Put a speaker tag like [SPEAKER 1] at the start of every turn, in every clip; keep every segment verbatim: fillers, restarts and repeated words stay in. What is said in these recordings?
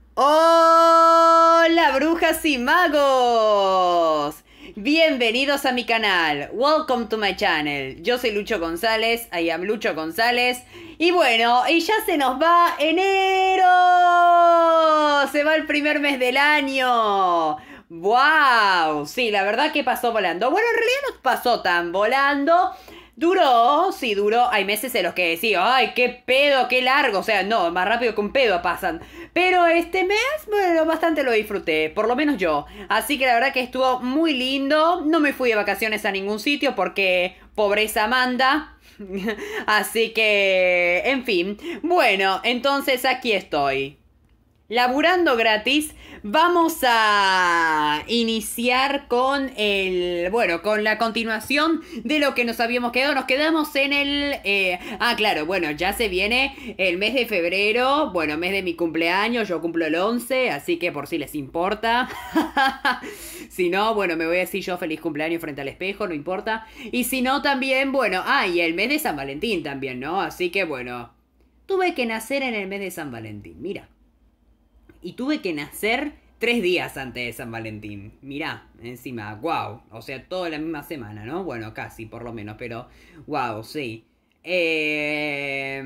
[SPEAKER 1] Hola, brujas y magos. Bienvenidos a mi canal. Welcome to my channel. Yo soy Lucho González. I am Lucho González. Y bueno, y ya se nos va enero. Se va el primer mes del año. ¡Wow! Sí, la verdad que pasó volando. Bueno, en realidad no pasó tan volando. Duró, sí, duró. Hay meses en los que decía, ay, qué pedo, qué largo. O sea, no, más rápido que un pedo pasan. Pero este mes, bueno, bastante lo disfruté, por lo menos yo. Así que la verdad que estuvo muy lindo. No me fui de vacaciones a ningún sitio porque pobreza manda. Así que, en fin. Bueno, entonces aquí estoy. Laburando gratis, vamos a iniciar con el, bueno, con la continuación de lo que nos habíamos quedado. Nos quedamos en el, eh, ah, claro, bueno, ya se viene el mes de febrero, bueno, mes de mi cumpleaños, yo cumplo el once, así que por si les importa. Si no, bueno, me voy a decir yo feliz cumpleaños frente al espejo, no importa. Y si no, también, bueno, ah, y el mes de San Valentín también, ¿no? Así que, bueno, tuve que nacer en el mes de San Valentín, mira. Y tuve que nacer tres días antes de San Valentín. Mirá, encima, wow. O sea, toda la misma semana, ¿no? Bueno, casi, por lo menos, pero wow, sí. Eh...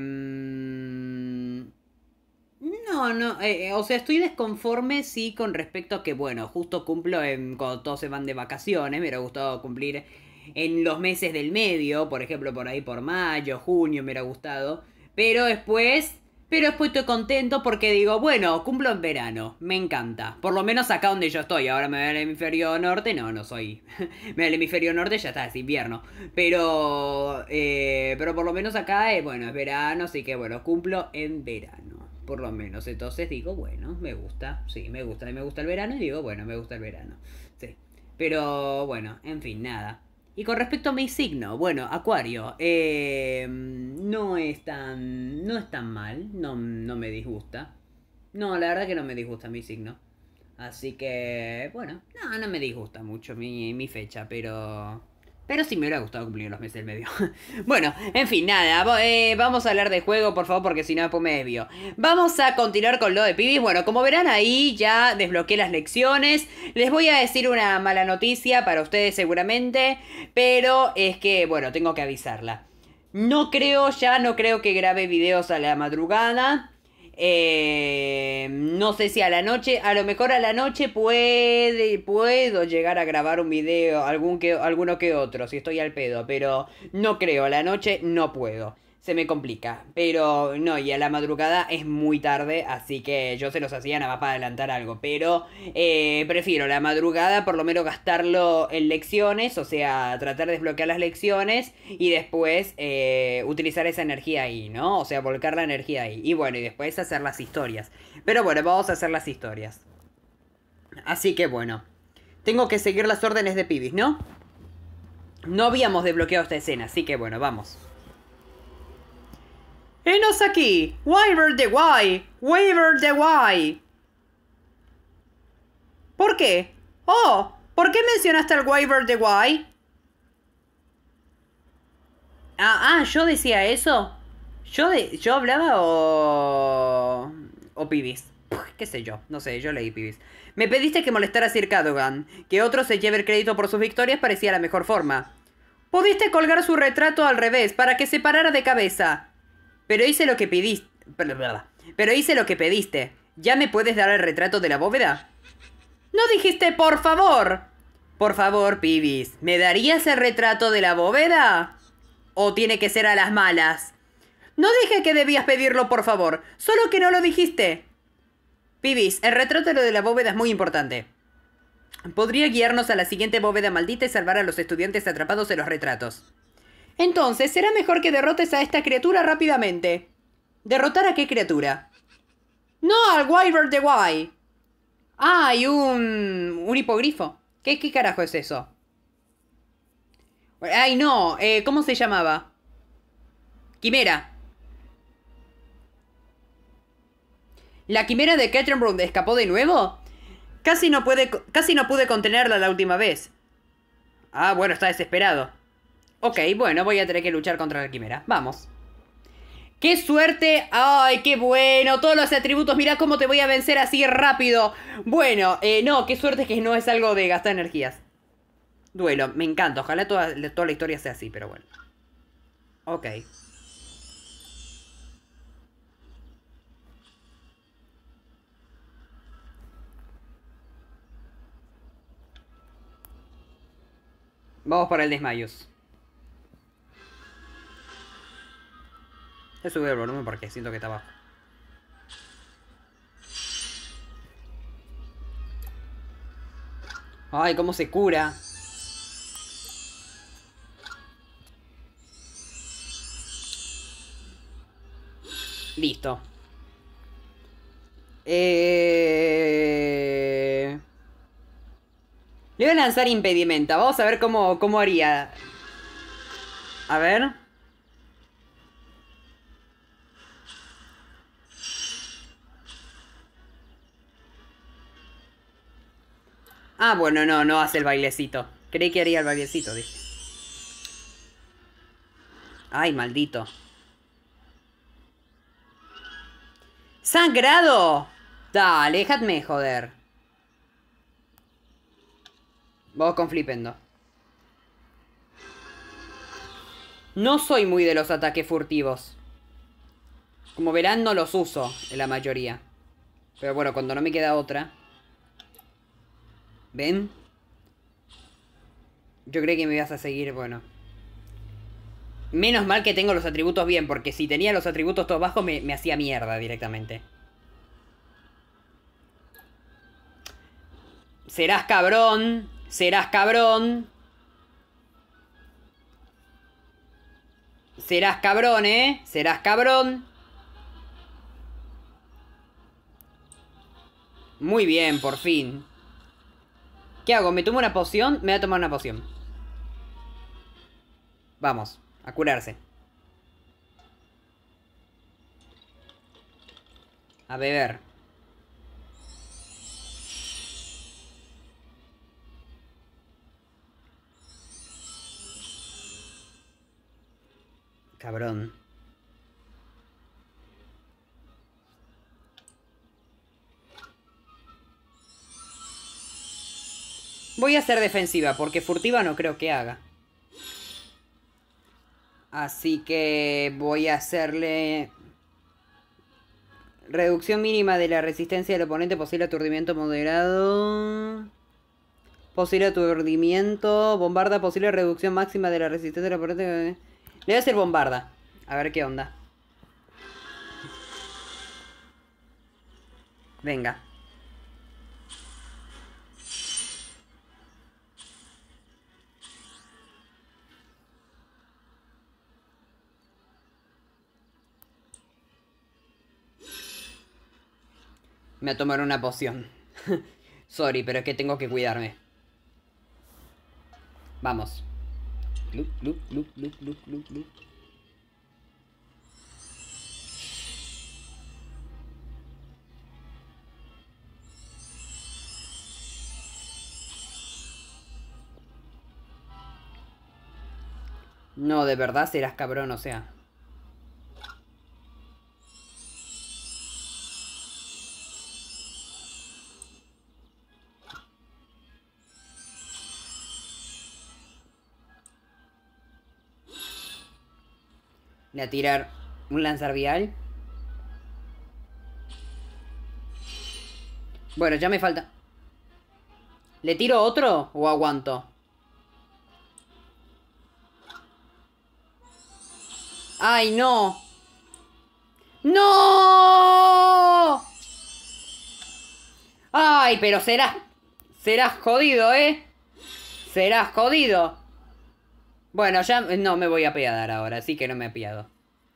[SPEAKER 1] No, no, eh, o sea, estoy desconforme, sí, con respecto a que, bueno, justo cumplo en, cuando todos se van de vacaciones. Me hubiera gustado cumplir en los meses del medio, por ejemplo, por ahí por mayo, junio, me hubiera gustado. Pero después... Pero después estoy contento porque digo, bueno, cumplo en verano, me encanta. Por lo menos acá donde yo estoy, ahora me voy al hemisferio norte, no, no soy. Me voy al hemisferio norte, ya está, es invierno. Pero, eh, pero por lo menos acá, eh, bueno, es verano, así que bueno, cumplo en verano. Por lo menos, entonces digo, bueno, me gusta, sí, me gusta. Y me gusta el verano y digo, bueno, me gusta el verano. Sí. Pero bueno, en fin, nada. Y con respecto a mi signo, bueno, Acuario, eh, no es tan, no es tan mal, no, no me disgusta. No, la verdad que no me disgusta mi signo. Así que, bueno, no, no me disgusta mucho mi, mi fecha, pero... Pero sí me hubiera gustado cumplir los meses del medio. Bueno, en fin, nada. Eh, vamos a hablar de juego, por favor, porque si no después me desvío. Vamos a continuar con lo de pibis. Bueno, como verán ahí ya desbloqueé las lecciones. Les voy a decir una mala noticia para ustedes seguramente. Pero es que, bueno, tengo que avisarla. No creo, ya no creo que grabe videos a la madrugada. Eh, no sé si a la noche, a lo mejor a la noche puede, puedo llegar a grabar un video, algún que, alguno que otro, si estoy al pedo, pero no creo, a la noche no puedo, se me complica, pero no, y a la madrugada es muy tarde, así que yo se los hacía nada más para adelantar algo, pero eh, prefiero la madrugada por lo menos gastarlo en lecciones, o sea, tratar de desbloquear las lecciones y después eh, utilizar esa energía ahí, ¿no? O sea, volcar la energía ahí, y bueno, y después hacer las historias, pero bueno, vamos a hacer las historias. Así que bueno, tengo que seguir las órdenes de pibis, ¿no? No habíamos desbloqueado esta escena, así que bueno, vamos. ¡Henos aquí! ¡Wyvern de Guay! ¡Wyvern de Guay! ¿Por qué? ¡Oh! ¿Por qué mencionaste al Wyvern de Guay? Ah, ah, ¿yo decía eso? ¿Yo, de, yo hablaba o... o pibis? ¿Qué sé yo? No sé, yo leí pibis. Me pediste que molestara a Sir Cadogan. Que otro se lleve el crédito por sus victorias parecía la mejor forma. Pudiste colgar su retrato al revés para que se parara de cabeza. Pero hice lo que pediste. Pero hice lo que pediste. ¿Ya me puedes dar el retrato de la bóveda? ¿No dijiste por favor? Por favor, pibis, ¿me darías el retrato de la bóveda? ¿O tiene que ser a las malas? No dije que debías pedirlo por favor, solo que no lo dijiste. Pibis, el retrato de la bóveda es muy importante. Podría guiarnos a la siguiente bóveda maldita y salvar a los estudiantes atrapados en los retratos. Entonces, será mejor que derrotes a esta criatura rápidamente. ¿Derrotar a qué criatura? No, al Wyvern de Guay. Ah, hay un... un hipogrifo. ¿Qué, qué carajo es eso? Ay, no. Eh, ¿Cómo se llamaba? Quimera. ¿La quimera de Kettenbrund escapó de nuevo? Casi no, puede, casi no pude contenerla la última vez. Ah, bueno, está desesperado. Ok, bueno, voy a tener que luchar contra la quimera. Vamos. ¡Qué suerte! ¡Ay, qué bueno! Todos los atributos, mirá cómo te voy a vencer así rápido. Bueno, eh, no, qué suerte que no es algo de gastar energías. Duelo, me encanta. Ojalá toda, toda la historia sea así, pero bueno. Ok. Vamos para el desmayos. He subido el volumen porque siento que está bajo. Ay, cómo se cura. Listo. Eh... Le voy a lanzar impedimenta. Vamos a ver cómo, cómo haría. A ver. Ah, bueno, no, no hace el bailecito. Creí que haría el bailecito, dije. Ay, maldito. ¡Sangrado! Dale, déjame joder. Vamos con flipendo. No soy muy de los ataques furtivos. Como verán, no los uso en la mayoría. Pero bueno, cuando no me queda otra. ¿Ven? Yo creí que me ibas a seguir, bueno. Menos mal que tengo los atributos bien, porque si tenía los atributos todos bajos me, me hacía mierda directamente. Serás cabrón. Serás cabrón. Serás cabrón, ¿eh? Serás cabrón. Muy bien, por fin. ¿Qué hago? ¿Me tomo una poción? Me voy a tomar una poción. Vamos, a curarse. A beber. Cabrón. Voy a ser defensiva, porque furtiva no creo que haga. Así que voy a hacerle... Reducción mínima de la resistencia del oponente, posible aturdimiento moderado. Posible aturdimiento. Bombarda, posible reducción máxima de la resistencia del oponente. Le voy a hacer bombarda. A ver qué onda. Venga. Me voy a tomar una poción. Sorry, pero es que tengo que cuidarme. Vamos. Loop, loop, loop, loop, loop, loop, loop. No, de verdad serás cabrón, o sea. Voy a tirar un lanzar vial. Bueno, ya me falta. ¿Le tiro otro o aguanto? ¡Ay, no! ¡No! ¡Ay, pero serás... Serás jodido, ¿eh? Serás jodido. Bueno, ya no me voy a apiadar ahora, así que no me apiado.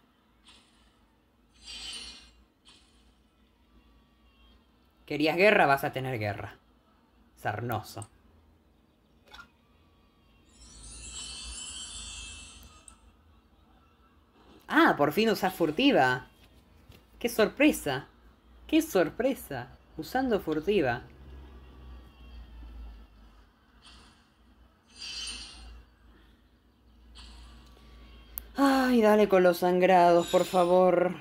[SPEAKER 1] ¿Querías guerra? Vas a tener guerra. Sarnoso. Ah, por fin usas furtiva. ¡Qué sorpresa! ¡Qué sorpresa! Usando furtiva. Ay, dale con los sangrados, por favor.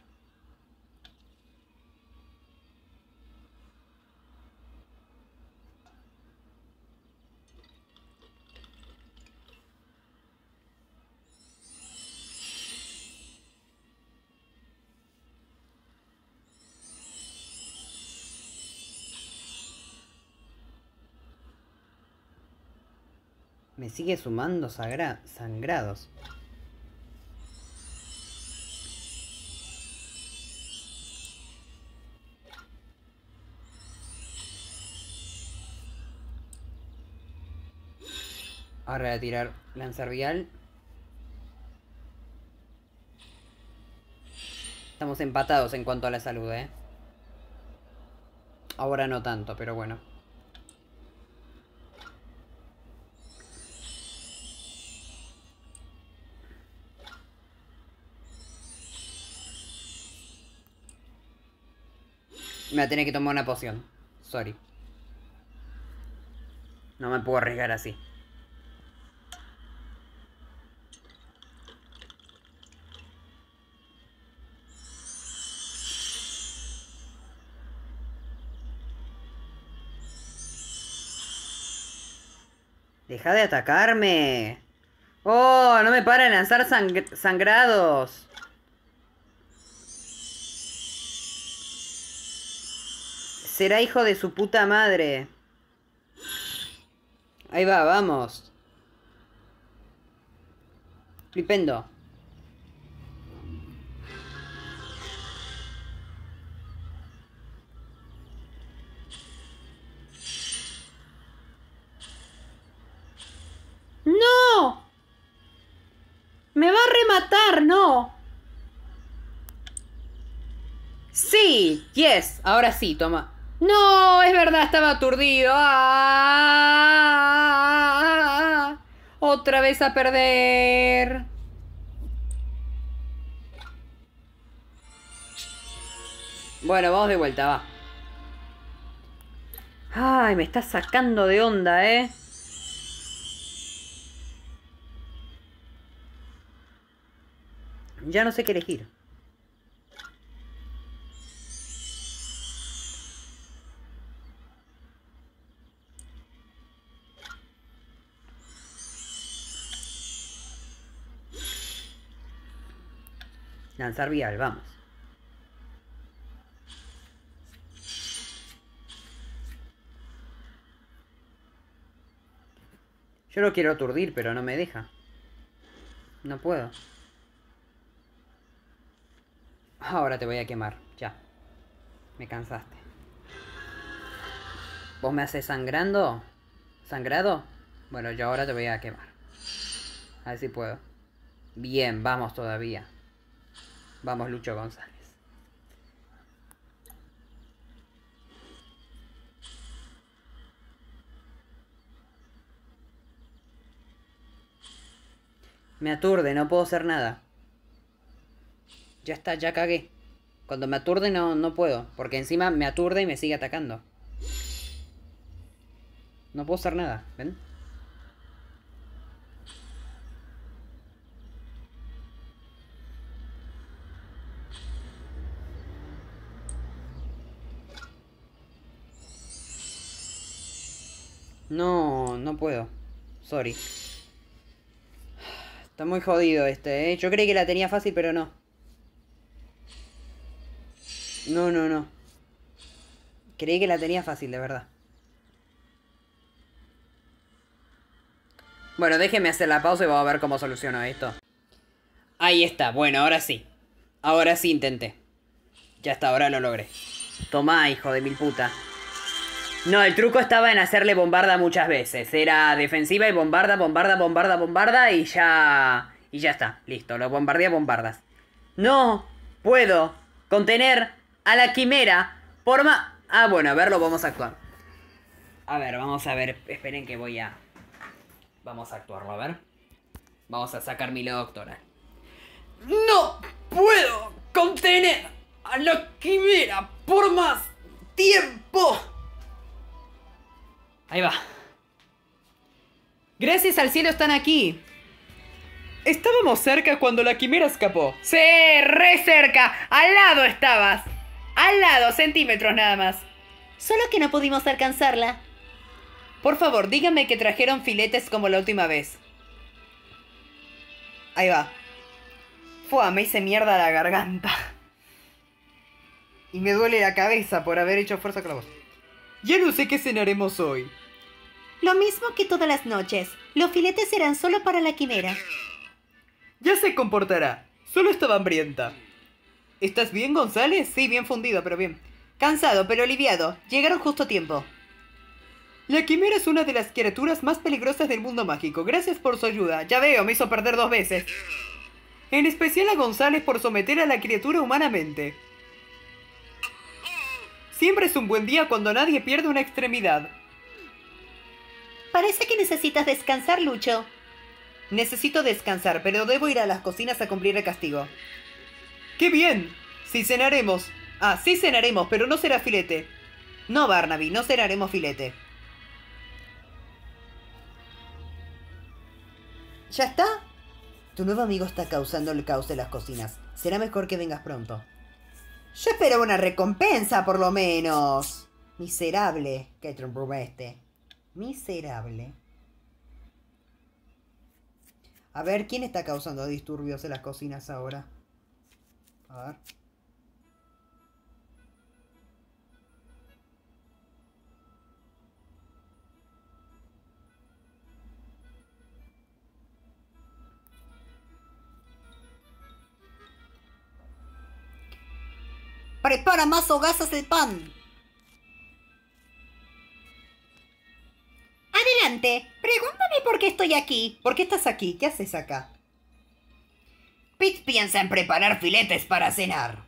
[SPEAKER 1] Me sigue sumando sagra sangrados. Ahora voy a tirar lanzarvial. Estamos empatados en cuanto a la salud, ¿eh? Ahora no tanto, pero bueno. Me voy a tener que tomar una poción. Sorry. No me puedo arriesgar así. ¡Deja de atacarme! ¡Oh! No me para de lanzar sang sangrados. Será hijo de su puta madre. Ahí va, vamos. Flipendo. ¡No! ¡Me va a rematar! ¡No! ¡Sí! ¡Yes! Ahora sí, toma. ¡No! Es verdad, estaba aturdido. ¡Ah! Otra vez a perder. Bueno, vamos de vuelta, va. Ay, me está sacando de onda, ¿eh? Ya no sé qué elegir. Lanzar vial, vamos. Yo lo quiero aturdir, pero no me deja. No puedo. Ahora te voy a quemar, ya. Me cansaste. ¿Vos me haces sangrando? ¿Sangrado? Bueno, yo ahora te voy a quemar. A ver si puedo. Bien, vamos todavía. Vamos, Lucho González. Me aturde, no puedo hacer nada. Ya está, ya cagué. Cuando me aturde no, no puedo. Porque encima me aturde y me sigue atacando. No puedo hacer nada, ¿ven? No, no puedo. Sorry. Está muy jodido este, ¿eh? Yo creí que la tenía fácil, pero no. No, no, no. Creí que la tenía fácil, de verdad. Bueno, déjenme hacer la pausa y vamos a ver cómo soluciono esto. Ahí está, bueno, ahora sí. Ahora sí intenté. Ya está, ahora lo logré. Tomá, hijo de mil puta. No, el truco estaba en hacerle bombarda muchas veces. Era defensiva y bombarda, bombarda, bombarda, bombarda y ya... Y ya está, listo, lo bombardeé a bombardas. No puedo contener a la quimera por más... Ah, bueno, a verlo, vamos a actuar. A ver, vamos a ver, esperen que voy a... Vamos a actuarlo, a ver. Vamos a sacar mi lado doctoral. ¡No puedo contener a la quimera por más tiempo! Ahí va. Gracias al cielo están aquí. Estábamos cerca cuando la quimera escapó. Sí, re cerca. Al lado estabas. Al lado, centímetros nada más.
[SPEAKER 2] Solo que no pudimos alcanzarla.
[SPEAKER 1] Por favor, díganme que trajeron filetes como la última vez. Ahí va. Fua, me hice mierda la garganta. Y me duele la cabeza por haber hecho fuerza con la voz. Ya no sé qué cenaremos hoy.
[SPEAKER 2] Lo mismo que todas las noches. Los filetes serán solo para la quimera.
[SPEAKER 1] Ya se comportará. Solo estaba hambrienta. ¿Estás bien, González? Sí, bien fundido, pero bien. Cansado, pero aliviado. Llegaron justo a tiempo. La quimera es una de las criaturas más peligrosas del mundo mágico. Gracias por su ayuda. Ya veo, me hizo perder dos veces. En especial a González por someter a la criatura humanamente. Siempre es un buen día cuando nadie pierde una extremidad.
[SPEAKER 2] Parece que necesitas descansar, Lucho.
[SPEAKER 1] Necesito descansar, pero debo ir a las cocinas a cumplir el castigo. ¡Qué bien! Sí cenaremos. Ah, sí cenaremos, pero no será filete. No, Barnaby, no cenaremos filete. ¿Ya está? Tu nuevo amigo está causando el caos de las cocinas. Será mejor que vengas pronto. Yo espero una recompensa, por lo menos. Miserable, Catherine Broom este. Miserable. A ver, ¿quién está causando disturbios en las cocinas ahora? A ver.
[SPEAKER 2] ¡Prepara más hogazas de pan! Adelante, pregúntame por qué estoy aquí.
[SPEAKER 1] ¿Por qué estás aquí? ¿Qué haces acá?
[SPEAKER 2] Pete piensa en preparar filetes para cenar.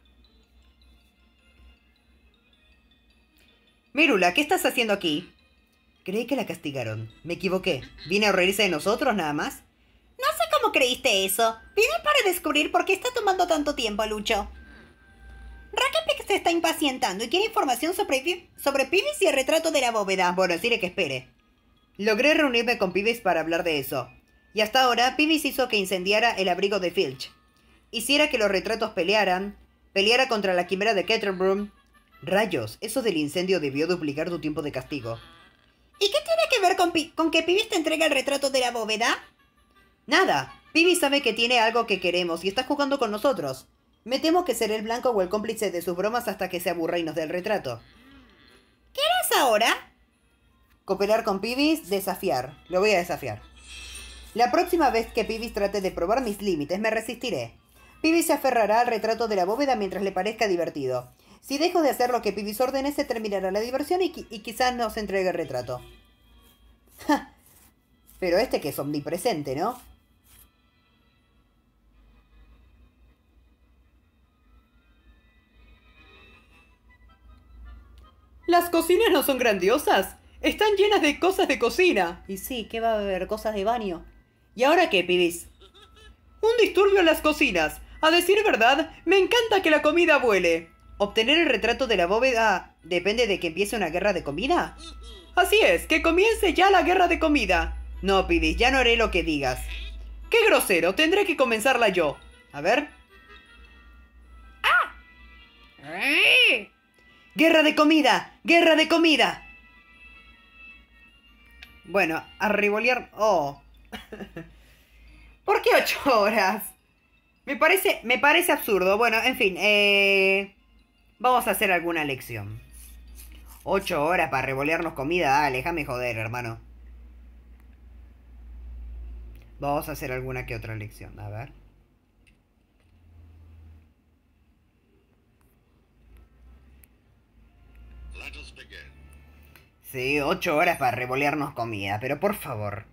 [SPEAKER 1] Mérula, ¿qué estás haciendo aquí? Creí que la castigaron. Me equivoqué. ¿Viene a reírse de nosotros nada más?
[SPEAKER 2] No sé cómo creíste eso. Vine para descubrir por qué está tomando tanto tiempo, Lucho. Rackepix se está impacientando y quiere información sobre, sobre Pibis y el retrato de la bóveda.
[SPEAKER 1] Bueno, diré que espere. Logré reunirme con Pibis para hablar de eso. Y hasta ahora, Pibis hizo que incendiara el abrigo de Filch. Hiciera que los retratos pelearan. Peleara contra la quimera de Ketterbroom. Rayos, eso del incendio debió duplicar tu tiempo de castigo.
[SPEAKER 2] ¿Y qué tiene que ver con, Pi con que Pibis te entrega el retrato de la bóveda?
[SPEAKER 1] Nada. Pibis sabe que tiene algo que queremos y está jugando con nosotros. Me temo que seré el blanco o el cómplice de sus bromas hasta que se aburra y nos dé el retrato.
[SPEAKER 2] ¿Qué harás ahora?
[SPEAKER 1] Cooperar con Pibis, desafiar. Lo voy a desafiar. La próxima vez que Pibis trate de probar mis límites, me resistiré. Pibis se aferrará al retrato de la bóveda mientras le parezca divertido. Si dejo de hacer lo que Pibis ordene, se terminará la diversión y, qui y quizás nos entregue el retrato. Pero este que es omnipresente, ¿no? ¿Las cocinas no son grandiosas? Están llenas de cosas de cocina. Y sí, ¿qué va a haber? Cosas de baño. ¿Y ahora qué, Pibis? Un disturbio en las cocinas. A decir verdad, me encanta que la comida vuele. ¿Obtener el retrato de la bóveda depende de que empiece una guerra de comida? Así es, que comience ya la guerra de comida. No, Pibis, ya no haré lo que digas. ¡Qué grosero! Tendré que comenzarla yo. A ver.
[SPEAKER 2] ¡Ah! ¡Eh!
[SPEAKER 1] ¡Guerra de comida! ¡Guerra de comida! Bueno, a revolear... ¡Oh! ¿Por qué ocho horas? Me parece, me parece absurdo. Bueno, en fin, eh... vamos a hacer alguna lección. Ocho horas para revolearnos comida. Dale, déjame joder, hermano. Vamos a hacer alguna que otra lección. A ver. Sí, ocho horas para revolearnos comida, pero por favor.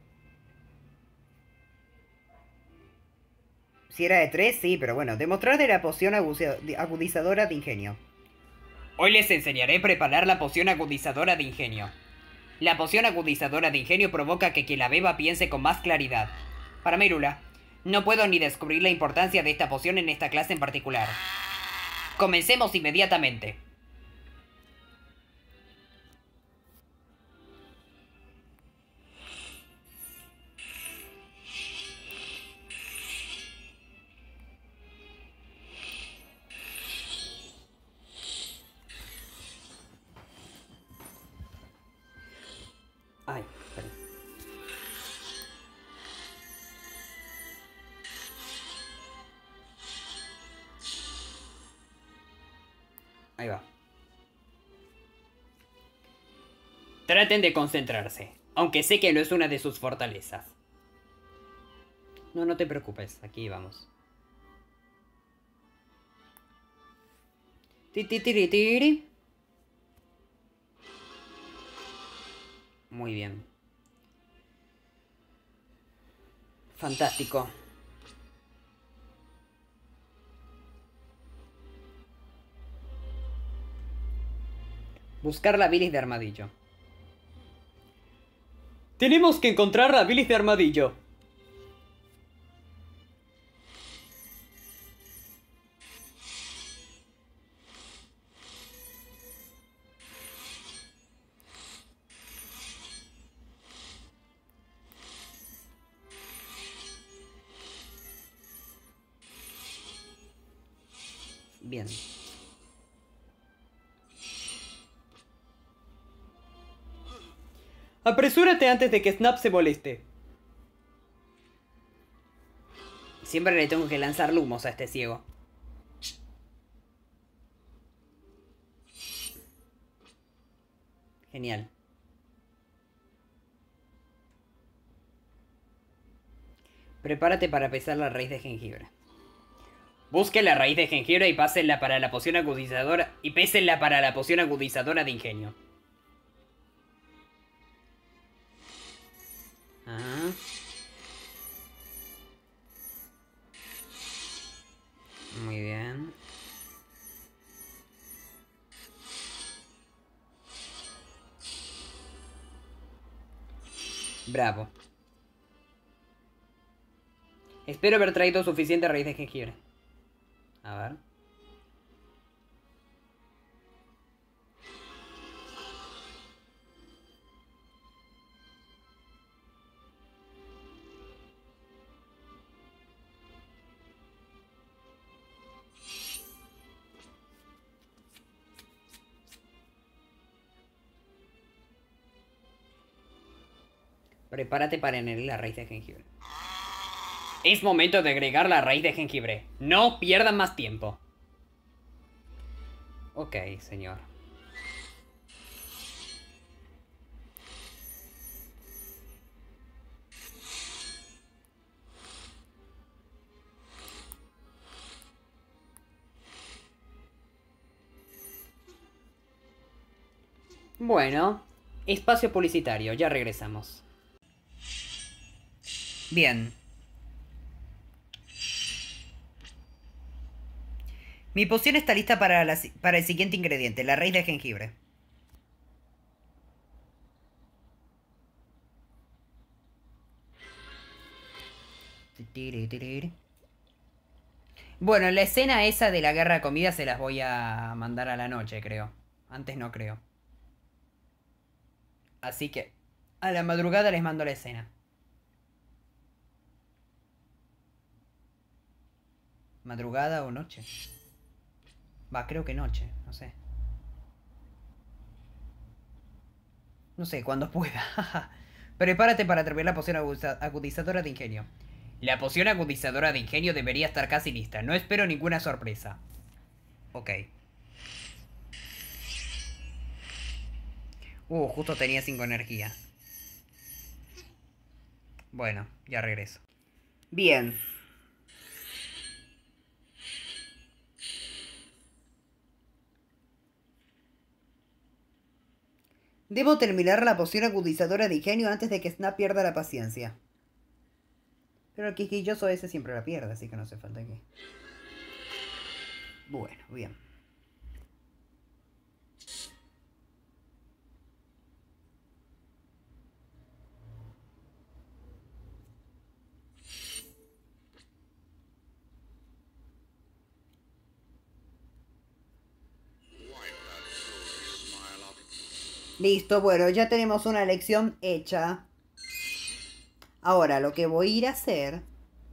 [SPEAKER 1] Si era de tres, sí, pero bueno. Demostrar de la poción agudizadora de ingenio. Hoy les enseñaré a preparar la poción agudizadora de ingenio. La poción agudizadora de ingenio provoca que quien la beba piense con más claridad. Para Mérula, no puedo ni descubrir la importancia de esta poción en esta clase en particular. Comencemos inmediatamente. Ahí va. Traten de concentrarse, aunque sé que no es una de sus fortalezas. No, no te preocupes, aquí vamos. Titiritiri. Muy bien. Fantástico. Buscar la bilis de armadillo. Tenemos que encontrar la bilis de armadillo. Bien. Apresúrate antes de que Snap se moleste. Siempre le tengo que lanzar lumos a este ciego. Genial. Prepárate para pesar la raíz de jengibre. Busque la raíz de jengibre y pásenla para la poción agudizadora. Y pésenla para la poción agudizadora de ingenio. Ajá. Muy bien. Bravo. Espero haber traído suficiente raíz de jengibre. A ver. Prepárate para añadir la raíz de jengibre. Es momento de agregar la raíz de jengibre. No pierdan más tiempo. Ok, señor. Bueno, espacio publicitario, ya regresamos. Bien. Mi poción está lista para, la, para el siguiente ingrediente, la raíz de jengibre. Bueno, la escena esa de la guerra de comida se las voy a mandar a la noche, creo. Antes no creo. Así que a la madrugada les mando la escena. ¿Madrugada o noche? Va, creo que noche, no sé. No sé, cuando pueda. Prepárate para atrever la poción agudizadora de ingenio. La poción agudizadora de ingenio debería estar casi lista. No espero ninguna sorpresa. Ok. Uh, justo tenía cinco energía. Bueno, ya regreso. Bien. Debo terminar la poción agudizadora de ingenio antes de que Snap pierda la paciencia. Pero el quisquilloso ese siempre la pierde, así que no hace falta que... Bueno, bien. Listo, bueno, ya tenemos una lección hecha. Ahora, lo que voy a ir a hacer...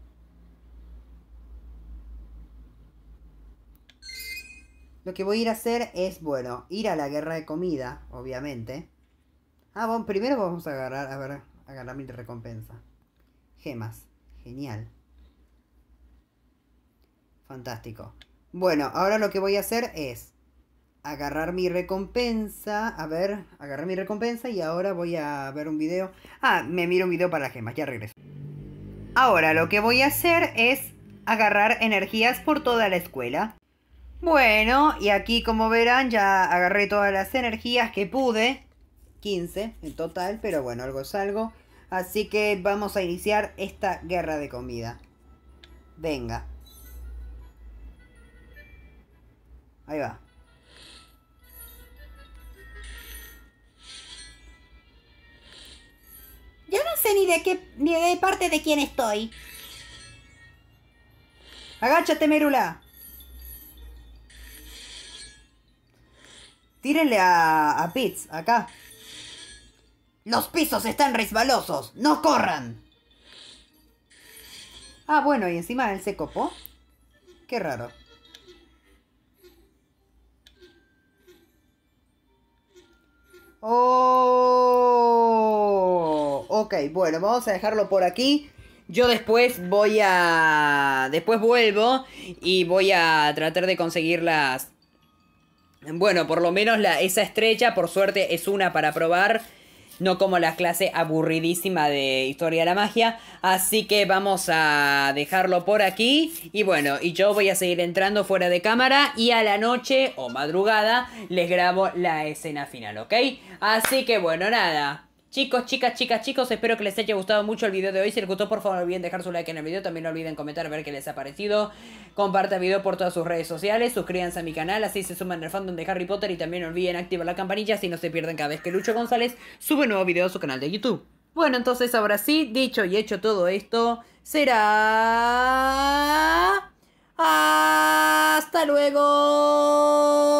[SPEAKER 1] Lo que voy a ir a hacer es, bueno, ir a la guerra de comida, obviamente. Ah, bueno, primero vamos a agarrar, a ver, agarrar mi recompensa. Gemas. Genial. Fantástico. Bueno, ahora lo que voy a hacer es... agarrar mi recompensa. A ver, agarrar mi recompensa y ahora voy a ver un video. Ah, me miro un video para las gemas, ya regreso. Ahora lo que voy a hacer es agarrar energías por toda la escuela. Bueno, y aquí como verán ya agarré todas las energías que pude. quince en total, pero bueno, algo es algo. Así que vamos a iniciar esta guerra de comida. Venga. Ahí va.
[SPEAKER 2] Yo no sé ni de qué, ni de parte de quién estoy.
[SPEAKER 1] Agáchate, Mérula. Tírenle a, a Pitts, acá.
[SPEAKER 2] Los pisos están resbalosos. ¡No corran!
[SPEAKER 1] Ah, bueno, y encima él se copó. Qué raro. Oh, ok, bueno, vamos a dejarlo por aquí. Yo después voy a... Después vuelvo y voy a tratar de conseguir las... Bueno, por lo menos la, esa estrella, por suerte, es una para probar. No como la clase aburridísima de Historia de la Magia. Así que vamos a dejarlo por aquí. Y bueno, y yo voy a seguir entrando fuera de cámara. Y a la noche o madrugada les grabo la escena final, ¿ok? Así que bueno, nada. Chicos, chicas, chicas, chicos, espero que les haya gustado mucho el video de hoy. Si les gustó, por favor, no olviden dejar su like en el video. También no olviden comentar a ver qué les ha parecido. Compartan el video por todas sus redes sociales. Suscríbanse a mi canal, así se suman al fandom de Harry Potter. Y también no olviden activar la campanilla, así no se pierden cada vez que Lucho González sube nuevo video a su canal de YouTube. Bueno, entonces ahora sí, dicho y hecho todo esto, será... ¡Hasta luego!